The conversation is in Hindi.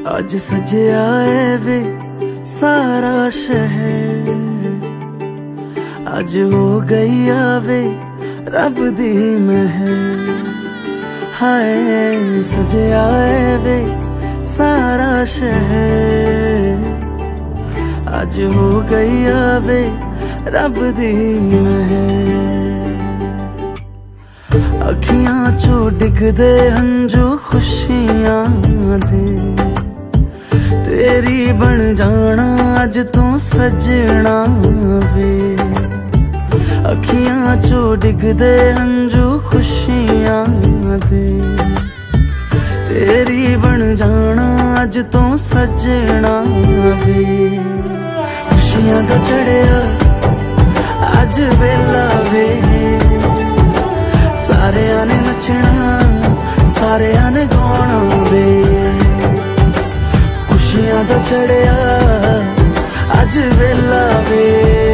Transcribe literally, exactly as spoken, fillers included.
अज सजया है वे सारा शहर, अज हो गई आवे रब दी महर। हाय सजया है वे सारा शहर, अज हो गई आवे रब दी महर। अखियां चो डिगदे हंजू खुशियां दे, तेरी बन जाना अज तू सजना वे। अखियां चो डिगदे हंजू खुशियां दे, तेरी बन जाना अज तू सजना वे। खुशियां दा चढ़िया अज वेला वे, सारेयां ने नचना सारेयां ने गाना वे। खुशियां दा चढ़िया अज वेला वे,